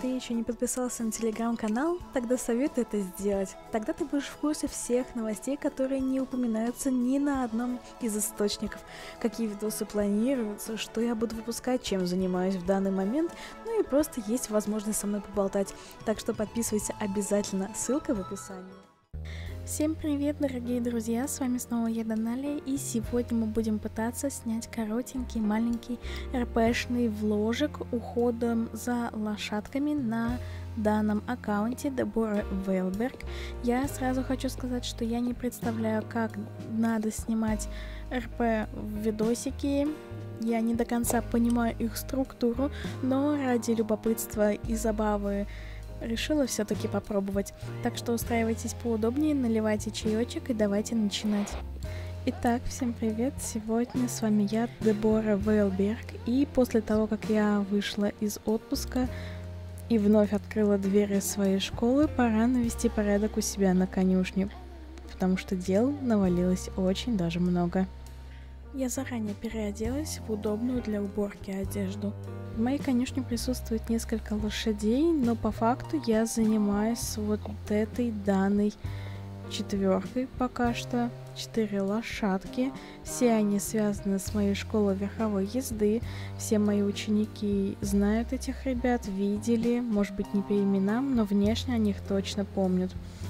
ты еще не подписался на телеграм-канал, тогда советую это сделать. Тогда ты будешь в курсе всех новостей, которые не упоминаются ни на одном из источников. Какие видосы планируются, что я буду выпускать, чем занимаюсь в данный момент, ну и просто есть возможность со мной поболтать. Так что подписывайся обязательно, ссылка в описании. Всем привет, дорогие друзья, с вами снова я, Даналия, и сегодня мы будем пытаться снять коротенький, маленький РПшный вложик уходом за лошадками на данном аккаунте Дебора Вейлберг. Я сразу хочу сказать, что я не представляю, как надо снимать РП видосики. Я не до конца понимаю их структуру, но ради любопытства и забавы решила все-таки попробовать. Так что устраивайтесь поудобнее, наливайте чаечек и давайте начинать. Итак, всем привет! Сегодня с вами я, Дебора Вейлберг, и после того, как я вышла из отпуска и вновь открыла двери своей школы, пора навести порядок у себя на конюшне, потому что дел навалилось очень даже много. Я заранее переоделась в удобную для уборки одежду. В моей конюшне присутствует несколько лошадей, но по факту я занимаюсь вот этой данной четверкой пока что. 4 лошадки. Все они связаны с моей школой верховой езды. Все мои ученики знают этих ребят, видели, может быть не по именам, но внешне о них точно помнят.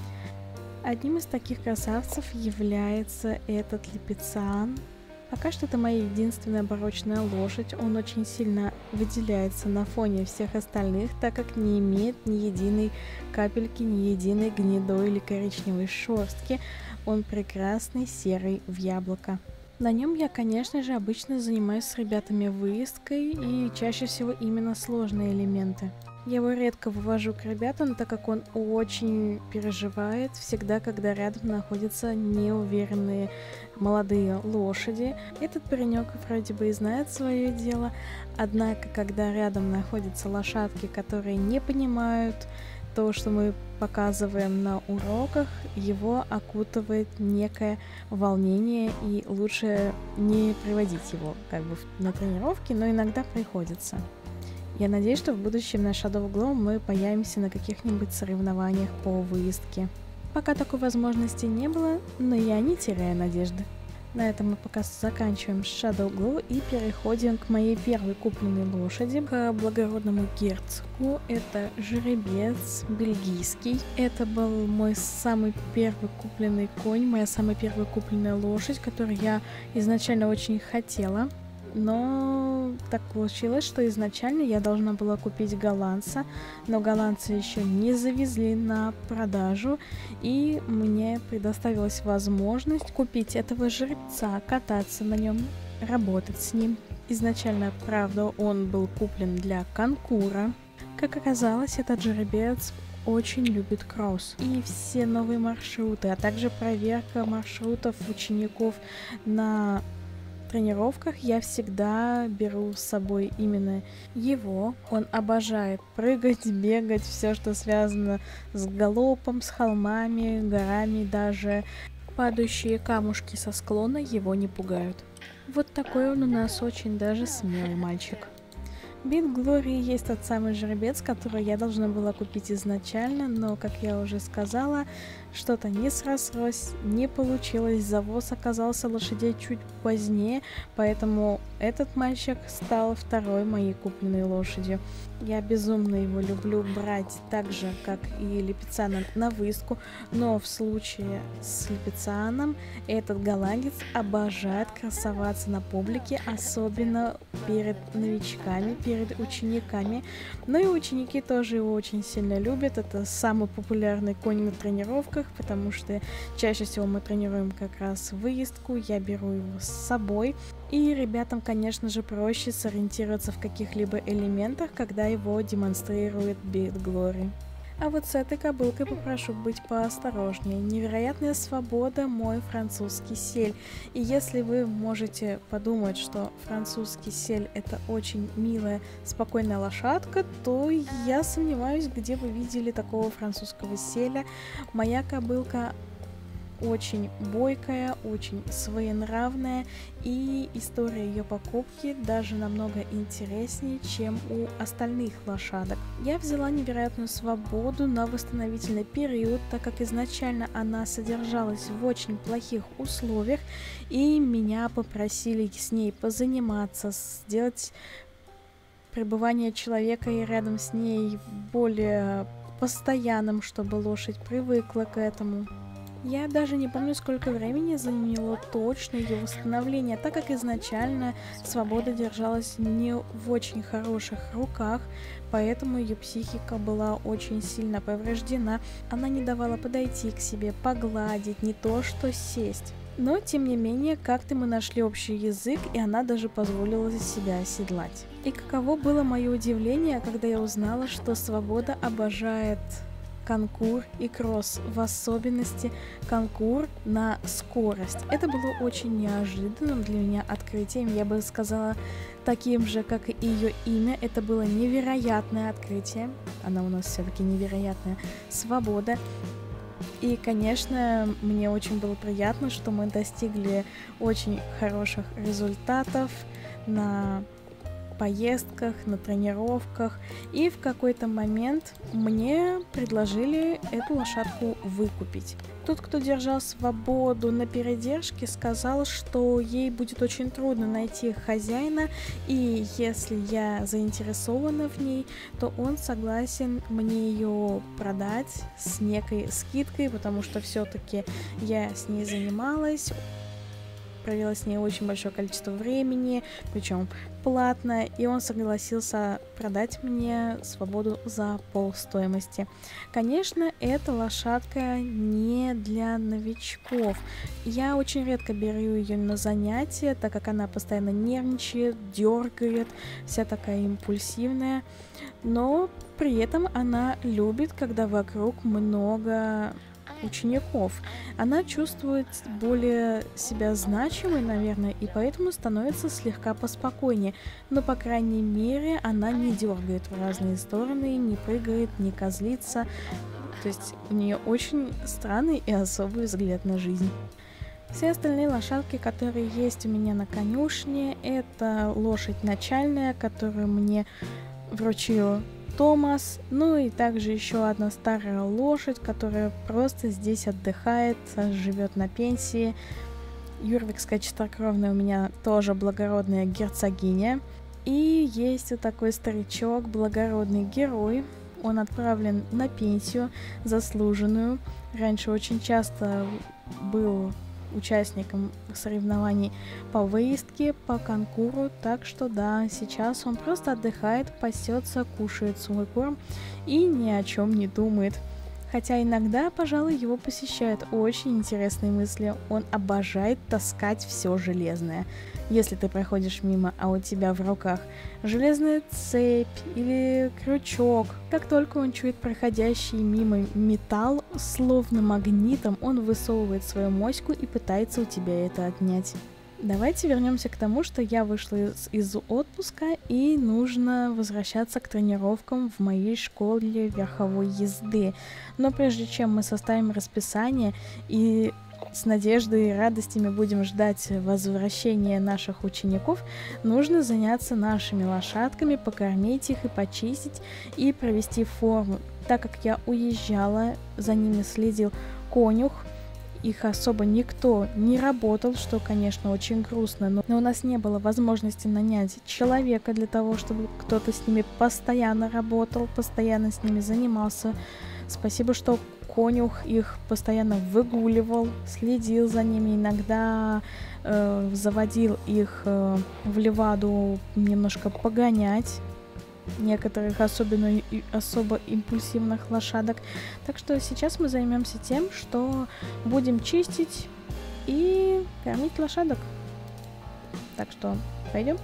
Одним из таких красавцев является этот Липецан. Пока что это моя единственная барочная лошадь, он очень сильно выделяется на фоне всех остальных, так как не имеет ни единой капельки, ни единой гнедой или коричневой шерстки, он прекрасный, серый в яблоко. На нем я, конечно же, обычно занимаюсь с ребятами выездкой и чаще всего именно сложные элементы. Я его редко вывожу к ребятам, так как он очень переживает всегда, когда рядом находятся неуверенные молодые лошади. Этот паренек вроде бы и знает свое дело, однако, когда рядом находятся лошадки, которые не понимают то, что мы показываем на уроках, его окутывает некое волнение, и лучше не приводить его на тренировки, но иногда приходится. Я надеюсь, что в будущем на Shadow Glow мы появимся на каких-нибудь соревнованиях по выездке. Пока такой возможности не было, но я не теряю надежды. На этом мы пока заканчиваем Shadow Glow и переходим к моей первой купленной лошади, к благородному герцогу. Это жеребец бельгийский. Это был мой самый первый купленный конь, моя самая первая купленная лошадь, которую я изначально очень хотела. Но так получилось, что изначально я должна была купить голландца, но голландца еще не завезли на продажу, и мне предоставилась возможность купить этого жеребца, кататься на нем, работать с ним. Изначально, правда, он был куплен для конкура. Как оказалось, этот жеребец очень любит кросс и все новые маршруты, а также проверка маршрутов учеников на тренировках. Я всегда беру с собой именно его. Он обожает прыгать, бегать, все, что связано с галопом, с холмами, горами, даже падающие камушки со склона его не пугают. Вот такой он у нас очень даже смелый мальчик. Бит Глории есть тот самый жеребец, который я должна была купить изначально, но, как я уже сказала, что-то не срослось, не получилось, завоз оказался лошадей чуть позднее, поэтому этот мальчик стал второй моей купленной лошадью. Я безумно его люблю брать так же, как и Липецана, на выездку, но в случае с Липецаном этот голландец обожает красоваться на публике, особенно перед новичками, перед учениками. Но и ученики тоже его очень сильно любят. Это самый популярный конь на тренировках, потому что чаще всего мы тренируем как раз выездку, я беру его с собой. И ребятам, конечно же, проще сориентироваться в каких-либо элементах, когда его демонстрирует Бит Глори. А вот с этой кобылкой попрошу быть поосторожнее. Невероятная свобода, мой французский сель. И если вы можете подумать, что французский сель это очень милая, спокойная лошадка, то я сомневаюсь, где вы видели такого французского селя. Моя кобылка очень бойкая, очень своенравная, и история ее покупки даже намного интереснее, чем у остальных лошадок. Я взяла невероятную свободу на восстановительный период, так как изначально она содержалась в очень плохих условиях, и меня попросили с ней позаниматься, сделать пребывание человека и рядом с ней более постоянным, чтобы лошадь привыкла к этому. Я даже не помню, сколько времени заняло точно ее восстановление, так как изначально Свобода держалась не в очень хороших руках, поэтому ее психика была очень сильно повреждена. Она не давала подойти к себе, погладить, не то что сесть. Но, тем не менее, как-то мы нашли общий язык, и она даже позволила себя оседлать. И каково было мое удивление, когда я узнала, что Свобода обожает конкур и кросс, в особенности конкур на скорость. Это было очень неожиданным для меня открытием, я бы сказала, таким же, как и ее имя. Это было невероятное открытие, она у нас все-таки невероятная, Свобода. И, конечно, мне очень было приятно, что мы достигли очень хороших результатов на поездках, на тренировках, и в какой-то момент мне предложили эту лошадку выкупить. Тот, кто держал Свободу на передержке, сказал, что ей будет очень трудно найти хозяина, и если я заинтересована в ней, то он согласен мне ее продать с некой скидкой, потому что все-таки я с ней занималась, провела с ней очень большое количество времени, причем платно, и он согласился продать мне Свободу за полстоимости. Конечно, эта лошадка не для новичков. Я очень редко беру ее на занятия, так как она постоянно нервничает, дергает, вся такая импульсивная, но при этом она любит, когда вокруг много учеников. Она чувствует более себя значимой, наверное, и поэтому становится слегка поспокойнее. Но, по крайней мере, она не дергает в разные стороны, не прыгает, не козлится. То есть у нее очень странный и особый взгляд на жизнь. Все остальные лошадки, которые есть у меня на конюшне, это лошадь начальная, которую мне вручил Томас, ну и также еще одна старая лошадь, которая просто здесь отдыхает, живет на пенсии. Юрвикская чистокровная у меня тоже благородная герцогиня. И есть вот такой старичок, благородный герой. Он отправлен на пенсию заслуженную. Раньше очень часто был участником соревнований по выездке, по конкуру, так что да, сейчас он просто отдыхает, пасется, кушает свой корм и ни о чем не думает. Хотя иногда, пожалуй, его посещают очень интересные мысли. Он обожает таскать все железное. Если ты проходишь мимо, а у тебя в руках железная цепь или крючок, как только он чует проходящий мимо металл, словно магнитом, он высовывает свою моську и пытается у тебя это отнять. Давайте вернемся к тому, что я вышла из отпуска, и нужно возвращаться к тренировкам в моей школе верховой езды. Но прежде чем мы составим расписание и с надеждой и радостями будем ждать возвращения наших учеников, нужно заняться нашими лошадками, покормить их и почистить, и провести форму. Так как я уезжала, за ними следил конюх, их особо никто не работал, что, конечно, очень грустно, но у нас не было возможности нанять человека для того, чтобы кто-то с ними постоянно работал, постоянно с ними занимался. Спасибо, что конюх их постоянно выгуливал, следил за ними, иногда заводил их в леваду немножко погонять, некоторых особо импульсивных лошадок. Так что сейчас мы займемся тем, что будем чистить и кормить лошадок. Так что пойдем.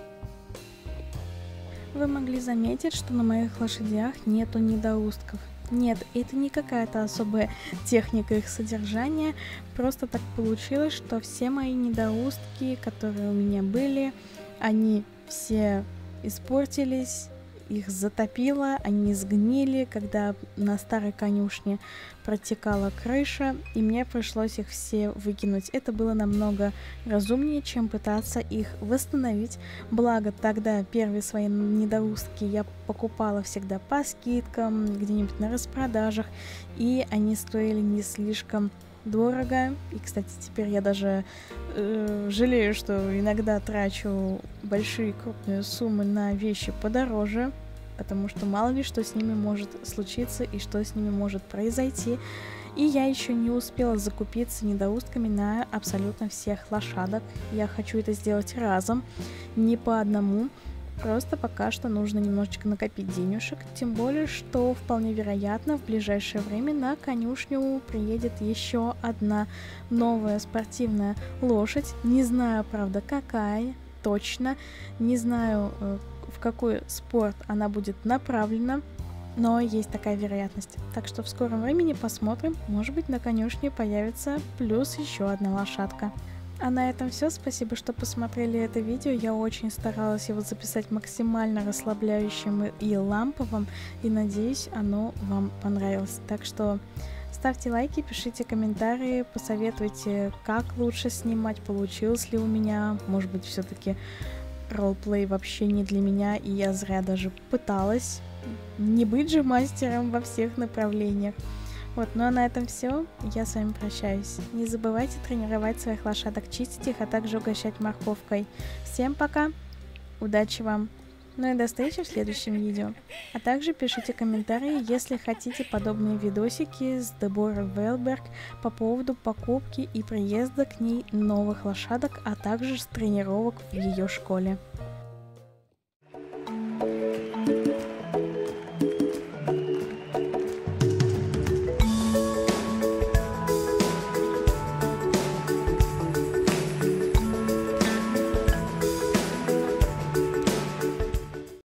Вы могли заметить, что на моих лошадях нету недоустков. Нет, это не какая-то особая техника их содержания, просто так получилось, что все мои недоустки, которые у меня были, они все испортились, их затопило, они сгнили, когда на старой конюшне протекала крыша, и мне пришлось их все выкинуть. Это было намного разумнее, чем пытаться их восстановить. Благо, тогда первые свои недоустки я покупала всегда по скидкам, где-нибудь на распродажах, и они стоили не слишком дорого. И, кстати, теперь я даже жалею, что иногда трачу большие крупные суммы на вещи подороже, потому что мало ли что с ними может случиться и что с ними может произойти. И я еще не успела закупиться недоустками на абсолютно всех лошадок. Я хочу это сделать разом, не по одному. Просто пока что нужно немножечко накопить денежек, тем более, что вполне вероятно в ближайшее время на конюшню приедет еще одна новая спортивная лошадь. Не знаю, правда, какая точно, не знаю, в какой спорт она будет направлена, но есть такая вероятность. Так что в скором времени посмотрим, может быть, на конюшне появится плюс еще одна лошадка. А на этом все. Спасибо, что посмотрели это видео. Я очень старалась его записать максимально расслабляющим и ламповым, и надеюсь, оно вам понравилось. Так что ставьте лайки, пишите комментарии, посоветуйте, как лучше снимать, получилось ли у меня. Может быть, все-таки ролплей вообще не для меня, и я зря даже пыталась. Не быть же мастером во всех направлениях. Вот, ну а на этом все. Я с вами прощаюсь. Не забывайте тренировать своих лошадок, чистить их, а также угощать морковкой. Всем пока, удачи вам, ну и до встречи в следующем видео. А также пишите комментарии, если хотите подобные видосики с Деборой Велберг по поводу покупки и приезда к ней новых лошадок, а также с тренировок в ее школе.